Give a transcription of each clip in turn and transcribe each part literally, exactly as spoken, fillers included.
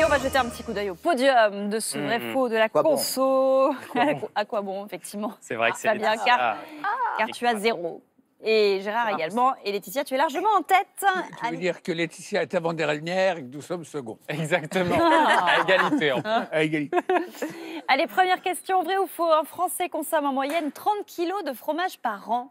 on va jeter un petit coup d'œil au podium de ce vrai Mmh. faux de la Quoi bon conso. Quoi bon À quoi bon, effectivement. C'est vrai que c'est Fabien, Laetitia. car, car tu as zéro. Et Gérard également. Et Laetitia, tu es largement en tête. Tu veux Allez. dire que Laetitia est avant-dernière et que nous sommes seconds. Exactement. À égalité. En fait. À égalité. Allez, première question. Vrai ou faux? Un Français consomme en moyenne trente kilos de fromage par an.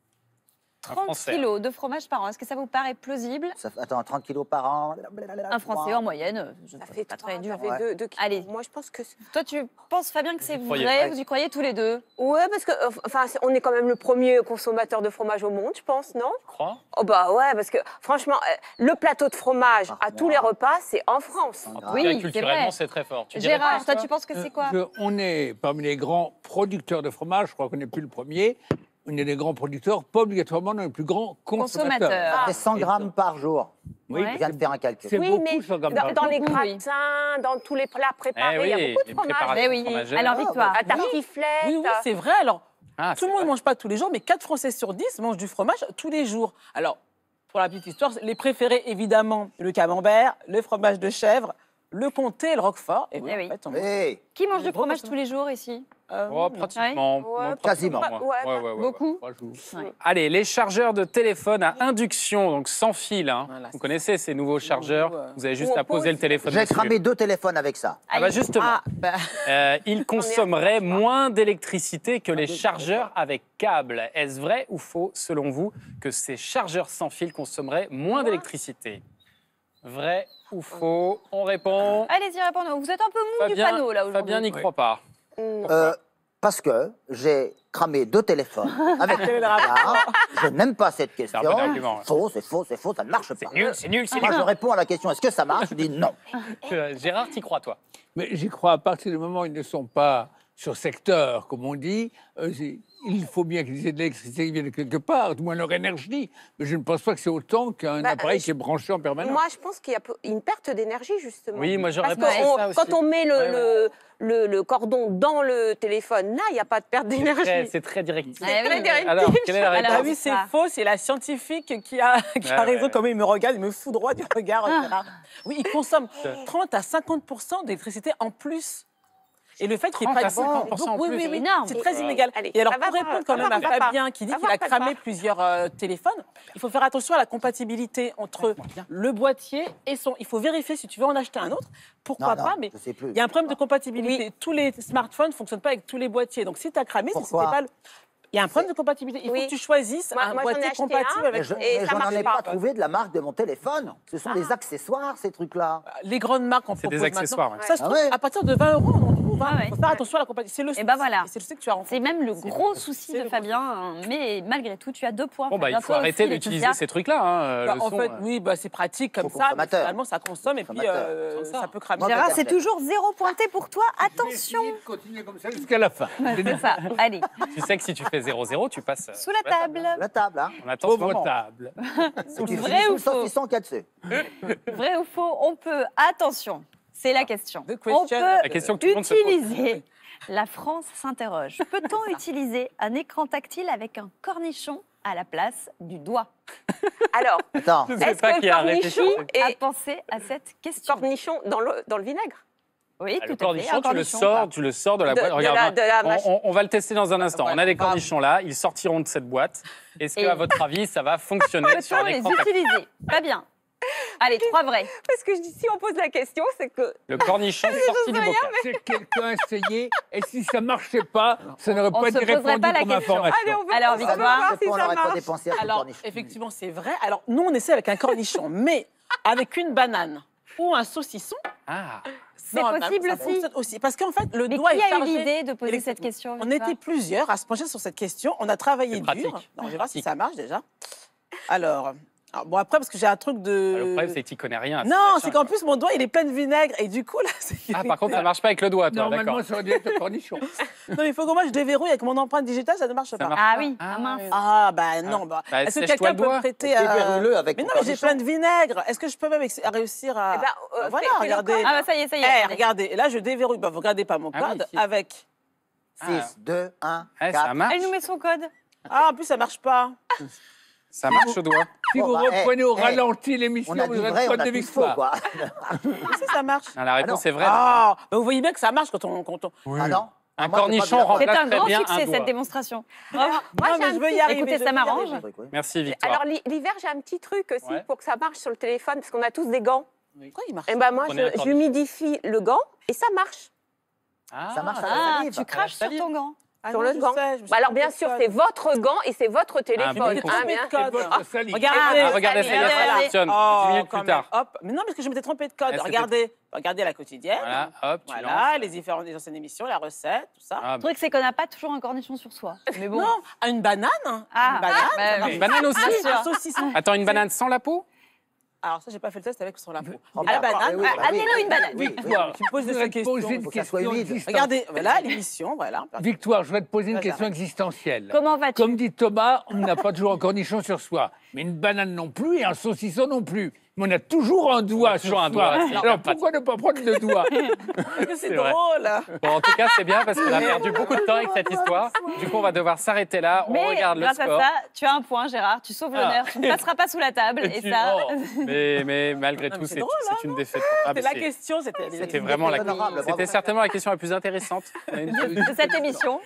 trente Français. kilos de fromage par an. Est-ce que ça vous paraît plausible? Ça fait- Attends, trente kilos par an. Un Français en moyenne, je Ça ne fait pas trois, très dur. ça fait Ouais. deux, deux kilos. Allez. Moi, je pense que... c'est- Toi, tu penses, Fabien, que c'est Vous croyez, vrai? ouais. Vous y croyez tous les deux? Ouais, parce que, euh, enfin, c'est- on est quand même le premier consommateur de fromage au monde, je pense, non? Tu crois? Oh bah ouais, parce que franchement, euh, le plateau de fromage Ah, à tous moi. les repas, c'est en France. Ah, En Oui, tout cas, c'est culturellement, vrai. c'est très fort. Tu dirais Gérard, quoi, toi, tu penses que c'est quoi? Euh, je- on est parmi les grands producteurs de fromage, je crois qu'on n'est plus le premier. On est des grands producteurs, pas obligatoirement les plus grands consommateurs. Consommateurs. Ça fait cent grammes par jour. Oui, Ouais. Je viens de faire un calcul. c'est Oui, beaucoup, mais ça, comme dans, ça. dans les Beaucoup, oui. gratins, dans tous les plats préparés, Eh oui, il y a beaucoup les de fromage. préparations Eh oui. fromagères. Alors, Victoire. À tartiflette. Oui, oui, c'est vrai. Alors, Ah, tout c'est le monde ne vrai. mange pas tous les jours, mais quatre Français sur dix mangent du fromage tous les jours. Alors, pour la petite histoire, les préférés, évidemment, le camembert, le fromage de chèvre, le comté et le roquefort. Et oui, Eh en oui. fait, on Hey, Qui mange Les du gros fromage consommateurs. tous les jours ici? euh, Oh, non. pratiquement. Ouais, Moi, quasiment. moi. Ouais, Ouais, ouais, ouais, ouais. Beaucoup. Trois jours. Allez, les chargeurs de téléphone à induction, donc sans fil. Hein. Voilà, Vous c'est connaissez ces nouveaux chargeurs? nouveau, euh, Vous avez juste où on à poser pose. le téléphone j'ai dessus. cramé deux téléphones avec ça. Ah bah justement, Ah, bah, euh, ils consommeraient moins d'électricité que les Ah, chargeurs avec câble. Est-ce vrai ou faux, selon vous, que ces chargeurs sans fil consommeraient moins d'électricité? Vrai ou faux? On répond. Allez-y, répondez. Vous êtes un peu mou du Fabien, panneau, là, aujourd'hui. Fabien n'y croit pas. Non. Euh, parce que j'ai cramé deux téléphones avec Quel est le rapport? Je n'aime pas cette question. C'est un bon argument, ouais. Faux, c'est faux, c'est faux, ça ne marche pas. C'est nul, c'est nul, c'est Moi, nul. je réponds à la question est-ce que ça marche Je dis non. Euh, Gérard, t'y crois, toi? Mais j'y crois à partir du moment où ils ne sont pas sur secteur, comme on dit. euh, c'est- il faut bien qu'ils aient de l'électricité qui vienne de quelque part, du moins leur énergie. Mais je ne pense pas que c'est autant qu'un Bah, appareil je- qui est branché en permanence. Moi, je pense qu'il y a peu- une perte d'énergie, justement. Oui, moi j'aurais Parce pensé que on- ça aussi. quand on met le, Ouais, ouais. le, le- le cordon dans le téléphone, là, il n'y a pas de perte C'est très- d'énergie. C'est très directif. Ah oui, très mais- direct. Alors, quelle est la Alors, Ah réponse? oui, c'est ça. faux. C'est la scientifique qui a, qui a Ouais, raison. ouais. Comment il me regarde, il me fout droit du regard. Ah. Gérard. Oui, il consomme trente à cinquante pour cent d'électricité en plus. Et le fait qu'il trente à prenne cinquante pour cent en oui, plus. oui, C'est oui, énorme. c'est très Wow. inégal. Allez, Et alors, ça va pour pas, répondre ça quand va même à pas. Fabien qui dit Ça qu'il va a pas, cramé pas. plusieurs euh, téléphones, il faut faire attention à la compatibilité entre le boîtier et son. Il faut vérifier si tu veux en acheter un autre. Pourquoi Non, non, pas, mais je sais plus. il y a un problème de compatibilité. Tous les smartphones ne fonctionnent pas avec tous les boîtiers. Donc, si tu as cramé, c'est que Pourquoi c'était pas le- Il y a un problème de compatibilité. Il faut Oui. que tu choisisses Moi- un moi, j'en ai boîtier acheté compatible un. avec Mais je, Et mais ça je n'en marche ai pas. pas trouvé de la marque de mon téléphone. Ce sont des accessoires, ces trucs-là. les grandes marques en C'est des proposent accessoires, maintenant. ouais. Ça se Ah trouve, ouais. à partir de vingt euros, on en trouve. Ah ouais. Il faut faire attention à la compatibilité. C'est le Et souci. ben voilà. Et c'est le souci que tu as rencontré. C'est même le gros souci de Fabien. hein. Mais malgré tout, tu as deux points. Bon, bah, il Fabien. faut Toi arrêter aussi, d'utiliser Laetitia. ces trucs-là. Hein, euh, Bah, le en son, fait, euh. oui, bah, c'est pratique comme Faut ça, mais consommateur. finalement, ça consomme et puis Consommateur. euh, Comme ça. ça peut cramer. Moi, Gérard, Mauvais c'est terme. toujours zéro pointé pour toi. Je vais Attention. essayer de continuer comme ça jusqu'à la fin. C'est ça. Allez, Tu sais que si tu fais zéro zéro, tu passes. euh, sous la table. La table, hein. On attend ce Pauvre moment. table. Et tu Vrai finis ou sous le faux saucisson qu'il y a dessus. Vrai ou faux? On peut. Attention. C'est la question. The On question. peut La question que tout le monde se pose. utiliser. La France s'interroge. Peut-on utiliser un écran tactile avec un cornichon à la place du doigt? Alors, Attends. Je sais est-ce pas que qui le a réfléchi. cornichon À est penser à cette question. cornichon dans le, dans le vinaigre? Oui, Ah, tout le à fait. cornichon, Un tu le cornichon, sors, quoi. tu le sors de la De- boîte. de Regarde, la- de la on- machine. on, on va le tester dans un instant. On a des Bravo. cornichons là, ils sortiront de cette boîte. Est-ce Et- qu'à votre avis, ça va fonctionner sur Peut-on un les écran tactile? utiliser? Pas bien. Allez, trois vrais. Parce que je dis, si on pose la question, c'est que Le cornichon sorti du bocal. C'est quelqu'un essayé, et si ça ne marchait pas, ça n'aurait On pas se été poserait répondu pas la comme question. information. allez, on va, Alors, on va Victoire, voir si on ça n'aurait pas marche. dépensé à ce Alors, cornichon. effectivement, c'est vrai. Alors, nous, on essaie avec un cornichon, mais avec une banane ou un saucisson. Ah, C'est normalement, possible ça aussi. fonctionne aussi. Parce qu'en fait, le Mais doigt qui est a eu chargé. l'idée de poser cette électriquement. question? On Victoire était plusieurs à se pencher sur cette question. On a travaillé C'est pratique. dur. Non, je vais voir si Pratique. ça marche déjà. Alors, alors, bon, après, parce que j'ai un truc de. Ah, le problème, c'est que tu connais rien. à ce Non, machin, c'est qu'en quoi. plus, mon doigt, il est plein de vinaigre. Et du coup, là, c'est. Ah, par contre, ça marche pas avec le doigt, toi, Normalement, d'accord. ça aurait dû être le cornichon. Non, mais il faut que moi, je déverrouille avec mon empreinte digitale, ça ne marche pas. marche Ah pas. oui, Ah, ah mince. oui. Ah, bah non. Bah, Bah, est-ce que sèche-toi quelqu'un le peut doigt. me prêter. euh, Déverrouille-le avec Mais ton non, mais j'ai cornichon. plein de vinaigre. Est-ce que je peux même ex- réussir à. Eh ben, euh, Bah, voilà, fais- fais-le regardez. quand même. Ah bah ça y est, ça y est. Eh, attendez. regardez. Et là, je déverrouille. Bah, vous regardez pas mon Ah oui, code si. avec. six, deux, un, Eh, ça quatre. marche. Elle nous met son code. Ah, en plus, ça marche pas. Ça marche au doigt. Si Bon, vous bah, reprenez eh, au eh, ralenti l'émission, On a vous dit aurez vrai, le on code a de tout faux, victoire. quoi. Si, ça marche. Non, la réponse non. est vraie. Ah, bah vous voyez bien que ça marche quand on. Quand on... Ah non Un Ah, moi, j'ai pas cornichon vu la- C'est remplace un très grand bien un succès, doigt. cette démonstration. Moi, non, j'ai mais un je veux petit- y arriver. Écoutez, je ça veux y m'arrange. arriver. Merci, Victoire. Alors l'hi- l'hiver, j'ai un petit truc aussi Ouais. pour que ça marche sur le téléphone, parce qu'on a tous des gants. Pourquoi il marche Et ben moi, Prenez un je- cornichon. j'humidifie le gant et ça marche Ah, Ça marche à la Ah, salive. tu craches sur salive. ton gant. Ah sur non, le je gant. sais, je me suis Bah alors trompée bien de sûr, code. c'est votre gant et c'est votre téléphone. bon Mais conseil. hein, trompée bien. de code. Votre salive. Regardez. Ah, regardez, Allez, celle-là, allez, ça allez. fonctionne. Oh, dix minutes quand plus même. tard. Hop. Mais non, parce que je m'étais trompée de code. Ah, c'était- Regardez, regardez la quotidienne. Voilà, hop, tu Voilà, lances. les différentes les anciennes émissions, la recette, tout ça. Ah, Le truc, c'est qu'on n'a pas toujours un cornichon sur soi. Mais bon. Non, ah, une banane. Ah, une banane. bah, ça marche. Une banane aussi. Bien sûr. Un saucisson. Attends, une banane sans la peau? Alors ça, j'ai pas fait le test avec sans la peau. Oh, À la bah, banane. oui, oui, Ah, bah oui. amenez-nous une banane. Oui, oui. Victoire, Tu me poses je des voudrais te questions. poser une Faut que ça soit question humide. existentielle. Regardez, voilà l'émission, voilà. Victoire, je vais te poser une Là, question j'arrête. existentielle. Comment vas-tu? Comme dit Thomas, on n'a pas toujours un cornichon sur soi. Mais une banane non plus et un saucisson non plus. Mais on a toujours un doigt a toujours sur un soi. doigt, c'est Alors hyper pourquoi ne pas prendre le doigt Parce que c'est C'est vrai. drôle. Bon, en tout cas, c'est bien parce qu'on a perdu beaucoup de temps avec cette histoire. Du coup, on va devoir s'arrêter là. On Mais regarde le grâce à score. ça, tu as un point, Gérard. Tu sauves Ah. l'honneur. Tu ne passeras pas sous la table. Et Tu- ça, oh. mais, mais malgré Non, tout, mais c'est c'est drôle, c'est hein, une défaite. Ah, mais C'est la c'est- question, c'était. C'était vraiment la honorable, C'était bravo. certainement la question la plus intéressante. de cette émission.